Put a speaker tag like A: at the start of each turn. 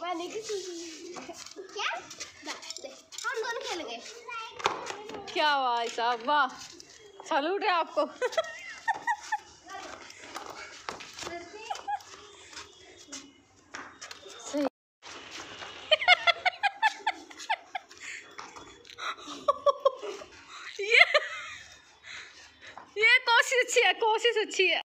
A: पानी की क्या? हम दोनों खेलेंगे।
B: क्या भाई साहब, वाह, सैल्यूट है आपको। ये कोशिश अच्छी है, कोशिश अच्छी है।